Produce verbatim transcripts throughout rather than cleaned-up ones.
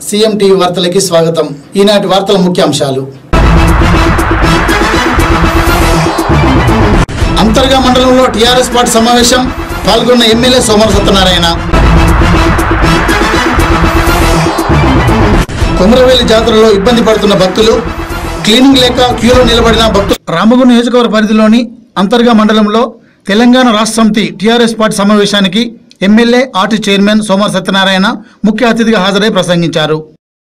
CM TV వార్తలకి స్వాగతం. ఈనాటి వార్తల ముఖ్యాంశాలు. అంతర్గా మండలంలో టీఆర్ఎస్ పార్టీ సమావేశం, పాల్గొన్న ఎమ్మెల్యే సోమర సత్యనారాయణ. కొమరవేలి జాతరలో ఇబ్బంది పడుతున్న భక్తులు, క్లీనింగ్ లేక క్యూలో నిలబడిన భక్తులు. రామగుండ నియోజకవర్గ పరిధిలోని అంతర్గా మండలంలో తెలంగాణ రాష్ట్ర సమితి టీఆర్ఎస్ పార్టీ సమావేశానికి MLA RT chairman Somara Satyanarayana ముఖ్య అతిథిగా హాజరై ప్రసంగించారు.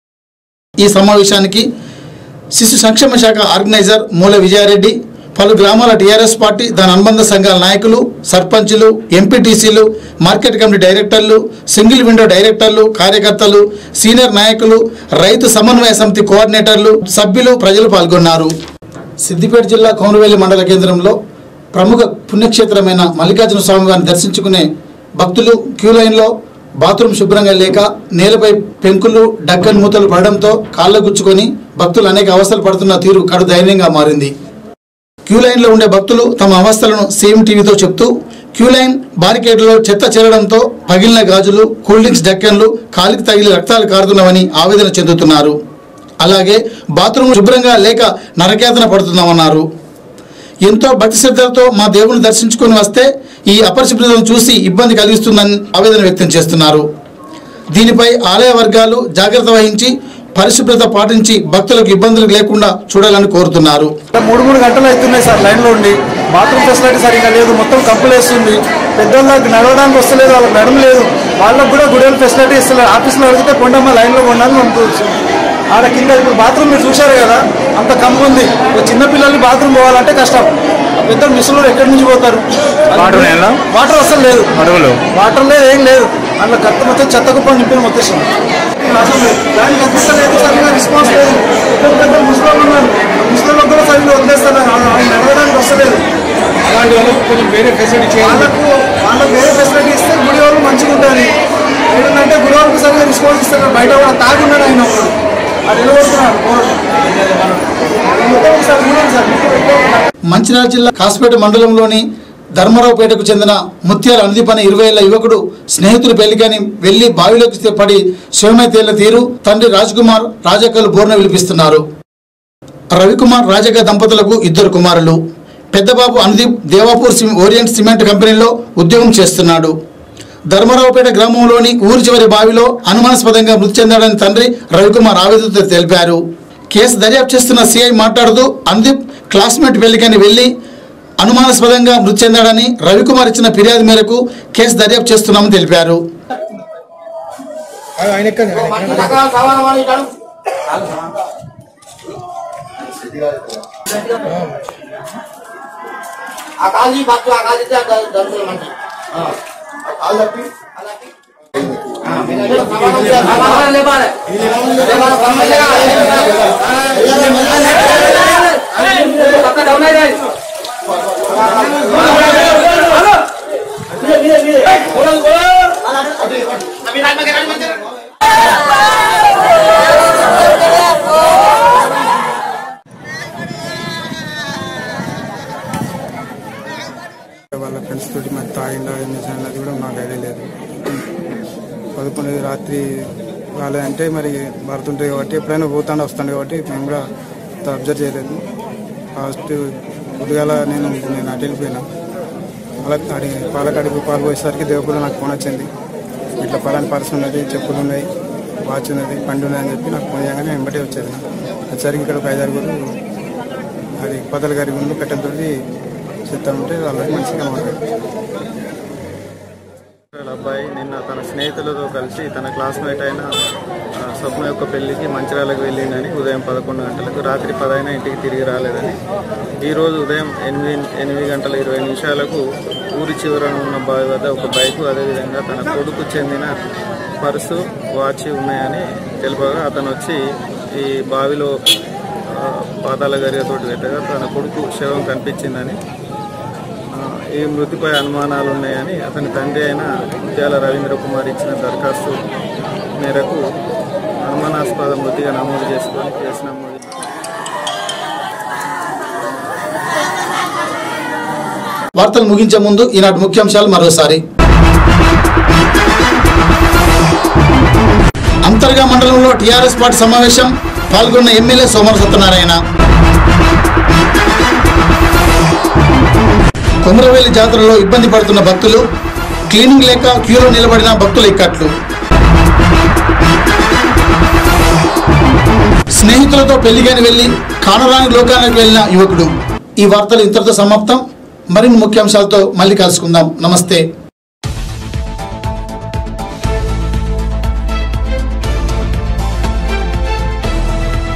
ఈ సమావేశానికి శిశు సంక్షేమ శాఖ ఆర్గనైజర్ మూల విజయారెడ్డి, పలు గ్రామాల టీఆర్ఎస్ పార్టీ దాని అనుబంధ సంఘాల నాయకులు, సర్పంచులు, ఎంపీటీసీలు, మార్కెట్ కమిటీ డైరెక్టర్లు, సింగిల్ విండో డైరెక్టర్లు, కార్యకర్తలు, సీనియర్ నాయకులు, రైతు సమన్వయ సమితి కోఆర్డినేటర్లు, సభ్యులు, ప్రజలు పాల్గొన్నారు. సిద్దిపేట జిల్లా కొమరవేలి మండల కేంద్రంలో ప్రముఖ పుణ్యక్షేత్రమైన మల్లికార్జున స్వామి వారిని దర్శించుకునే భక్తులు క్యూ లైన్లో బాత్రూమ్ శుభ్రంగా లేక నేలపై పెంకులు, డక్కన్ మూతలు పడడంతో కాళ్ళ గుచ్చుకొని భక్తులు అనేక అవస్థలు పడుతున్న తీరు కడు దయనీయంగా మారింది. క్యూ లైన్లో ఉండే భక్తులు తమ అవస్థలను సీఎం టీవీతో చెప్తూ క్యూ లైన్ బారికేడ్లో చెత్త చేరడంతో పగిలిన గాజులు, కూల్ డ్రింక్స్ డక్కన్లు కాలికి తగిలి రక్తాలు కారుతున్నామని ఆవేదన చెందుతున్నారు. అలాగే బాత్రూమ్ శుభ్రంగా లేక నరకేతన పడుతున్నామన్నారు. ఎంతో భక్తి శ్రద్ధలతో మా దేవుని దర్శించుకొని వస్తే ఈ అపరిశుభ్రతను చూసి ఇబ్బంది కలిగిస్తుందని ఆవేదన వ్యక్తం చేస్తున్నారు. దీనిపై ఆలయ వర్గాలు జాగ్రత్త వహించి పరిశుభ్రత పాటించి భక్తులకు ఇబ్బందులు లేకుండా చూడాలని కోరుతున్నారు. మూడు మూడు గంటలు అవుతున్నాయి సార్ లైన్లో ఉండి. బాత్రూమ్ ఫెసిలిటీ సరిగా లేదు, మొత్తం కంపులు వేస్తుంది. పెద్దవాళ్ళకి నడవడానికి వస్తలేదు, వాళ్ళకి నడమ లేదు. వాళ్ళకు కూడా గుడేలు ఫెసిలిటీ ఇస్తలేదు. ఆఫీస్లో అడిగితే కొండమ్మ లైన్లో కొండాలని పంపుతుంది. ఆడ కింద ఇప్పుడు బాత్రూమ్ మీరు చూశారు కదా, అంత కంపు ఉంది. చిన్నపిల్లల్ని బాత్రూమ్ పోవాలంటే కష్టం. పెద్ద మిషన్లు ఎక్కడి నుంచి పోతారు? వాటర్ అసలు లేదు, వాటర్ లేదు, ఏం లేదు. అందులో కత్త మొత్తం చెత్త కుప్ప నింపిన మొత్తం దానికి అందిస్తలేదు, సరిగ్గా రెస్పాన్స్ లేదు. పెద్ద పెద్ద ముస్లింలు ఉన్నారు, ముస్లింలకు కూడా సరిగ్గా వదిలేస్తున్నారు, నడవడానికి వస్తలేదు. అలాంటి వాళ్ళకు కొంచెం వేరే ఫెసిలిటీ వాళ్ళకు వాళ్ళకు వేరే ఫెసిలిటీ ఇస్తే గుడి వాళ్ళు మంచిగా ఉంటుంది. ఏంటంటే గుడి వాళ్ళకు సరిగ్గా రెస్పాన్స్ ఇస్తారు. బయట కూడా తాగున్నాడు ఆయన ఒకడు, అది నిలబడుతున్నాడు. మంచిర్యాల జిల్లా కాసిపేట మండలంలోని ధర్మరావుపేటకు చెందిన ముత్యాల అనుదీప్ అనే ఇరవై ఏళ్ల యువకుడు స్నేహితులు పెళ్లికని వెళ్లి బావిలోకి పడి శివమై తేళ్ల తీరు తండ్రి రాజ్కుమార్, రాజక్కలు బోర్న విలిపిస్తున్నారు. రవికుమార్, రాజక్క దంపతులకు ఇద్దరు కుమారులు. పెద్దబాబు అనుదీప్ దేవాపూర్ ఓరియంట్ సిమెంట్ కంపెనీలో ఉద్యోగం చేస్తున్నాడు. ధర్మరావుపేట గ్రామంలోని ఊరి చివరి బావిలో అనుమానాస్పదంగా మృతి చెందాడని తండ్రి రవికుమార్ ఆవేదనతో తెలిపారు. కేసు దర్యాప్తు చేస్తున్న సిఐ మాట్లాడుతూ అనుదీప్ క్లాస్మేట్ పెళ్లికని వెళ్లి అనుమానాస్పదంగా మృతి చెందాడని రవికుమార్ ఇచ్చిన ఫిర్యాదు మేరకు కేసు దర్యాప్తు చేస్తున్నామని తెలిపారు. వాళ్ళ ఫ్రెండ్స్ తోటి మరి తాగిండా అది కూడా మాకు ఐడియా లేదు. పదకొండు రాత్రి రాలేదంటే మరి పడుతుంటాయి కాబట్టి ఎప్పుడైనా పోతాండే వస్తాండే కాబట్టి మేము కూడా అబ్జర్వ్ చేయలేదు. ఫస్ట్ పొద్దుగాల నేను నేను అటు వెళ్ళిపోయినా. అలా అడిగి పాలకాడికి పాలు పోయేసరికి దేవపూర్లో నాకు ఫోన్ వచ్చింది. ఇట్లా పలాని పర్స్ ఉన్నది, చెప్పులు ఉన్నాయి, వాచ్ ఉన్నది, పండు ఉన్నది అని చెప్పి నాకు ఫోన్ చేయగానే వెంబటే వచ్చేది. వచ్చేసరికి ఇక్కడ ఒక ఐదారుగురు అది పదల గారి ముందు కట్టెలతోటి చెప్తా ఉంటే వాళ్ళకి మంచిగా మాట్లాడు. అబ్బాయి నిన్న తన స్నేహితులతో కలిసి తన క్లాస్మేట్ అయిన స్వప్న యొక్క పెళ్లికి మంచిర్యాలకు వెళ్ళిందని ఉదయం పదకొండు గంటలకు, రాత్రి పదైనా ఇంటికి తిరిగి రాలేదని, ఈరోజు ఉదయం ఎనిమిది ఎనిమిది గంటల ఇరవై నిమిషాలకు ఊరి చివరన ఉన్న బావి వద్ద ఒక బైకు, అదేవిధంగా తన కొడుకు చెందిన పర్సు, వాచ్ ఉన్నాయని తెలుపగా అతను వచ్చి ఈ బావిలో పాతాల గరిగతోటి పెట్టగా తన కొడుకు శవం కనిపించిందని, ఈ మృతిపై అనుమానాలు ఉన్నాయని అతని తండ్రి అయిన ముత్యాల రవీంద్ర కుమార్ ఇచ్చిన దరఖాస్తు మేరకు అనుమానాస్పద మృతిగా నమోదు చేసుకొని కేసు నమోదు. వార్తలు ముగించే ముందు ఈనాటి ముఖ్యాంశాలు మరోసారి. అంతర్గా మండలంలో టీఆర్ఎస్ పార్టీ సమావేశం, పాల్గొన్న ఎమ్మెల్యే సోమర సత్యనారాయణ. కొమరవేలి జాతరలో ఇబ్బంది పడుతున్న భక్తులు, క్లీనింగ్ లేక క్యూలో నిలబడిన భక్తుల ఇక్కట్లు. స్నేహితులతో పెళ్లిగాని వెళ్లి కానరాని లోకానికి వెళ్లిన యువకుడు. ఈ వార్తలు ఇంతటితో సమాప్తం. మరిన్ని ముఖ్యాంశాలతో మళ్ళీ కలుసుకుందాం. నమస్తే.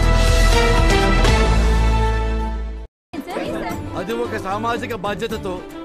అది ఒక సామాజిక బాధ్యతతో